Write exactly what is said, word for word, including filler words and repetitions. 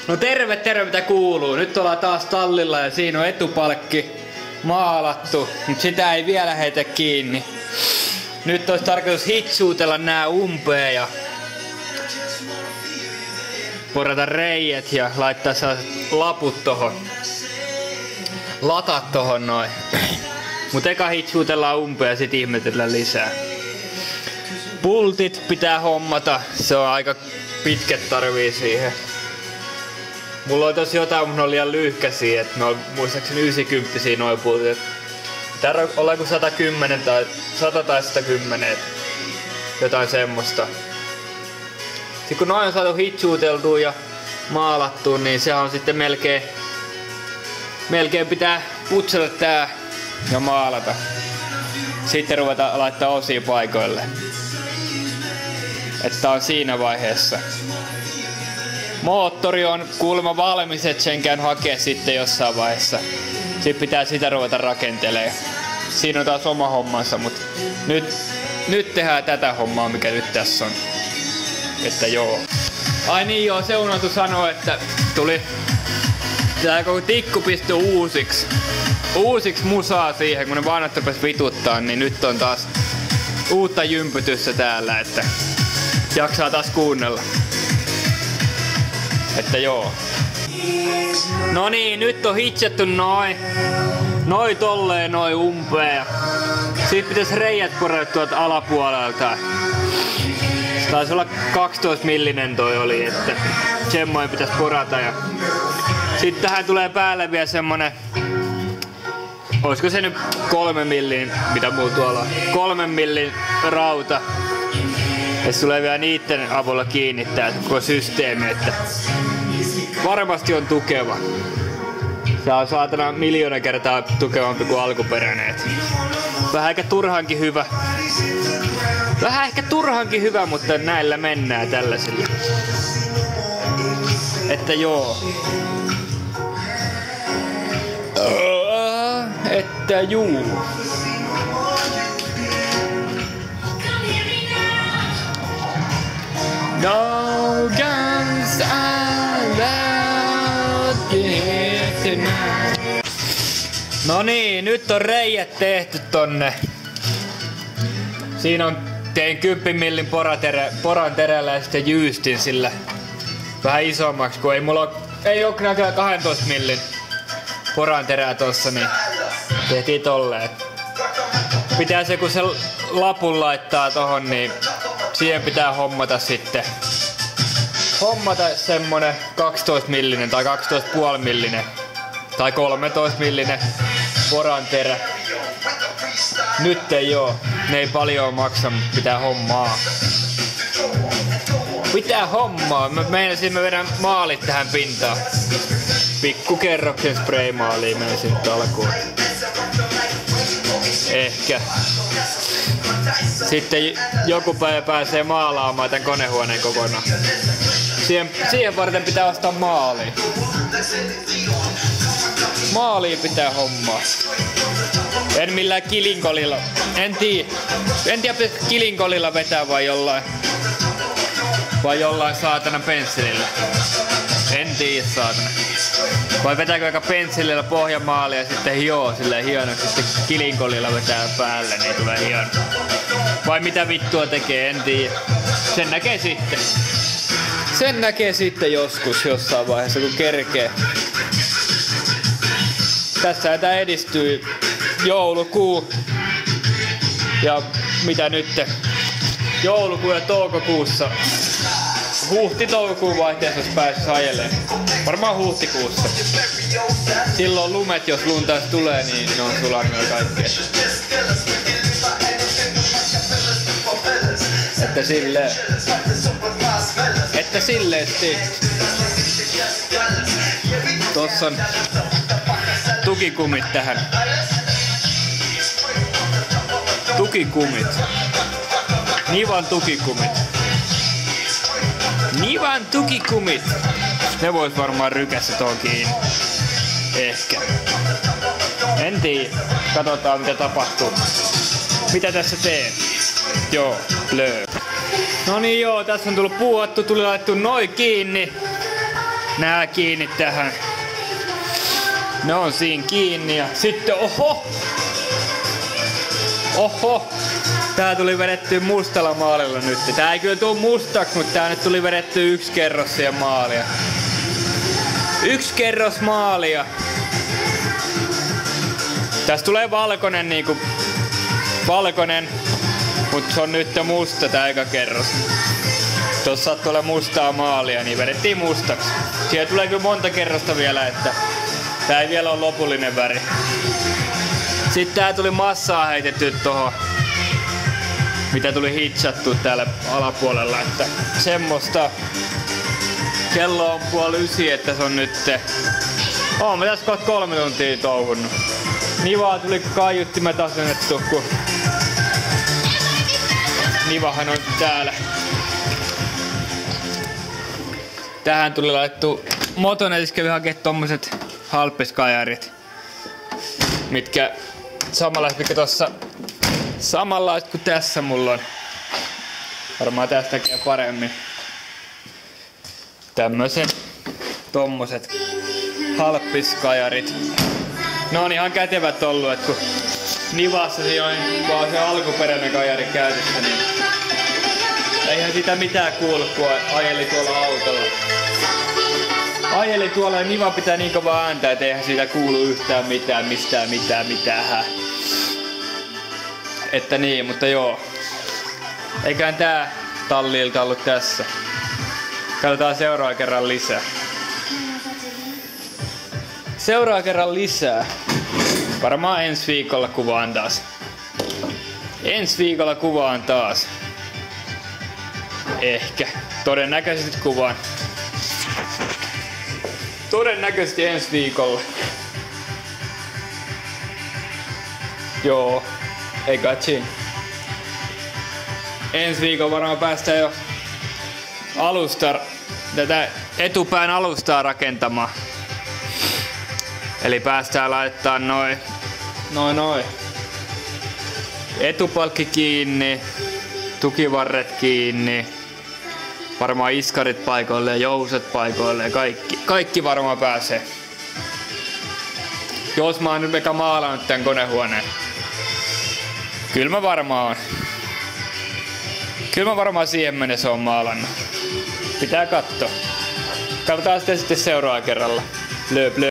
No terve, terve, mitä kuuluu. Nyt ollaan taas tallilla ja siinä on etupalkki maalattu, mutta sitä ei vielä heitä kiinni. Nyt olisi tarkoitus hitsuutella nää umpeen ja porata reijät ja laittaa sellaiset laput tohon. Latat tohon noin. Mut eka hitsuutellaan umpeen ja sit ihmetellään lisää. Pultit pitää hommata, se on aika pitkät tarvii siihen. Mulla on tossa jotain, mutta ne on liian lyhkäisiä, että ne on muistaakseni yhdeksänkymmentä noin pultit. Täällä on joku sata kymmenen tai sata tai sata kymmenen, jotain semmoista. Sitten kun noin on saatu hitsuuteltua ja maalattua, niin se on sitten melkein, melkein pitää putsata tää ja maalata. Sitten ruveta laittaa osia paikoille. Että on siinä vaiheessa. Moottori on kuulemma valmis, et sen käyn hakea sitten jossain vaiheessa. Sitten pitää sitä ruveta rakentelemaan. Siinä on taas oma hommansa, mutta nyt, nyt tehdään tätä hommaa, mikä nyt tässä on. Että joo. Ai niin joo, se unohtu sanoa, että tuli tää koko tikku pistyi uusiksi. Uusiksi musaa siihen, kun ne vanhat rupes vituttaa, niin nyt on taas uutta jympytyssä täällä, että jaksaa taas kuunnella. Että joo. No niin, nyt on hitsattu noin. Noin tolleen noin umpeen. Sitten pitäis reijät porata tuolta alapuolelta. Se taisi olla kaksitoista millinen toi oli, että semmoinen pitäis porata. Ja sitten tähän tulee päälle vielä semmonen, olisiko se nyt kolme millin, mitä mulla tuolla on, kolmen millin rauta. Ja se tulee vielä niitten avulla kiinnittää koko systeemi, että varmasti on tukeva. Se on saatana miljoona kertaa tukevampi kuin alkuperäinen. Vähän ehkä turhankin hyvä. Vähän ehkä turhankin hyvä, mutta näillä mennään tällaisilla. Että joo. Että juu. No guns allowed here tonight. No niin, nyt on reijät tehty tonne. Siinä on tein kymmenen millin poraterä, poran terällä ja sitten jyystin sillä vähän isommaksi, kun ei mulla ole, ei oo näköjään kahdentoista millin poran terää tossa, niin tehtiin tolleen. Pitää se, kun se lapun laittaa tohon, niin siihen pitää hommata sitten hommata semmonen kaksitoista millinen tai kaksitoista pilkku viisi millinen tai kolmetoista millinen poran terä. Nyt ei oo, ne ei paljon maksa, mutta pitää hommaa. Pitää hommaa, mä meinasin mä vedän maalit tähän pintaan. Pikkukerroksen spraymaalia meinasin nyt alkuun. Ehkä. Sitten joku päivä pääsee maalaamaan tän konehuoneen kokonaan. Siihen, siihen varten pitää ostaa maali. Maalia pitää hommaa. En millään kilinkolilla. En tiedä. En tiedä pitäisikö kilinkolilla vetää vai jollain. Vai jollain saatana pensselillä. En tiedä saatana. Vai vetääkö aika pensselillä pohjamaalia ja sitten hioo silleen hienoksi. Sitten kilinkolilla vetää päälle, niin tulee hieno. Vai mitä vittua tekee, en tiedä. Sen näkee sitten. Sen näkee sitten joskus jossain vaiheessa, kun kerkee. Tässä tää edistyy joulukuu. Ja mitä nyt? Joulukuu ja toukokuussa. Huhti-toukokuun vaihteessa jos pääsis ajeleen. Varmaan huhtikuussa. Silloin lumet, jos lunta tulee, niin ne on sulanut jo kaikkea. Että silleen. Että silleesti. Tossa on tukikumit tähän. Tukikumit. Nivan tukikumit. Nivan tukikumit. Ne vois varmaan rykässä tuon kiinni. Ehkä. En tiedä. Katsotaan mitä tapahtuu. Mitä tässä teen? Joo, blöö. No niin joo, tässä on tullut puuhattu, tuli laittu noin kiinni. nää kiinni tähän. Ne on siinä kiinni ja sitten oho! Oho! Tää tuli vedetty mustalla maalilla nyt. Tää ei kyllä tuu mustaks, mutta tää nyt tuli vedetty yksi kerros siihen maalia. Yksi kerros maalia. Tästä tulee valkoinen niinku... Valkoinen. Mut se on nyt musta tää eka kerros. Tossa saattaa olla mustaa maalia, niin vedettiin mustaks. Siihen tulee kyllä monta kerrosta vielä, että tää ei vielä ole lopullinen väri. Sitten tää tuli massaa heitetty tohon, mitä tuli hitsattu täällä alapuolella, että semmoista. Kello on puoli ysi, että se on nyt... Oon mä tässä kohta kolme tuntia touhunnut. Nivaa tuli kaiuttimet asennettu, kun Nivahan on täällä. Tähän tuli laittu Motonetissa kävi hakea tommoset halppiskajarit, mitkä samanlaiset, mitkä tossa samanlaiset kuin tässä mulla on. Varmaan tästä tekee paremmin. Tämmöset tommoset halppiskajarit. Ne on ihan kätevät ollut, et kun Nivassa se on, kun on se alkuperäinen kajari käytössä, niin eihän sitä mitään kuulu, kun ajeli tuolla autolla. Ajeli tuolla ja Niva pitää niin kovaa ääntä, et eihän siitä kuulu yhtään mitään, mistään mitään, mitään. Että niin, mutta joo. Eiköhän tää tallilta ollut tässä. Katsotaan seuraava kerran lisää. Seuraava kerran lisää. Varmaan ensi viikolla kuvaan taas. Ensi viikolla kuvaan taas. Ehkä. Todennäköisesti kuvaan. Todennäköisesti ensi viikolla. Joo. Ei katsi. Ensi viikolla varmaan päästään jo alusta, tätä etupään alustaa rakentamaan. Eli päästään laittaa noin noin noin etupalkki kiinni, tukivarret kiinni, varmaan iskarit paikoille ja jouset paikoille ja kaikki, kaikki varmaan pääsee. Jos mä oon nyt meka maalannut tän konehuoneen. Kyllä mä varmaan oon. Kyllä mä varmaan siihen mennessä oon maalannut. Pitää katsoa. Katsotaan sitten, sitten seuraavalla kerralla. Löp, löp.